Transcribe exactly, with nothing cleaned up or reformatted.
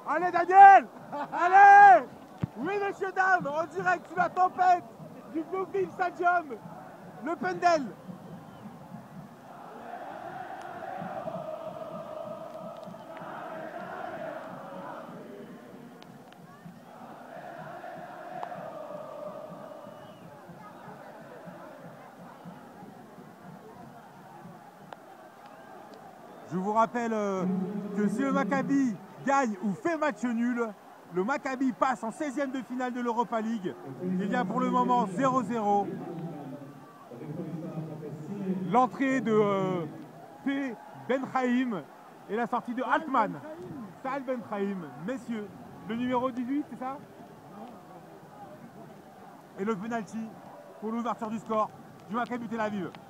Allez Daniel! Allez! Oui messieurs dames, en direct sous la tempête du Bluefield Stadium, le Pendel. Je vous rappelle euh, que si le Maccabi gagne ou fait match nul, le Maccabi passe en seizième de finale de l'Europa League. Il y a pour le moment zéro zéro. L'entrée de euh, P. Benchaim et la sortie de Altman. Tal Benchaim, messieurs. Le numéro dix-huit, c'est ça? Et le penalty pour l'ouverture du score du Maccabi Tel Aviv.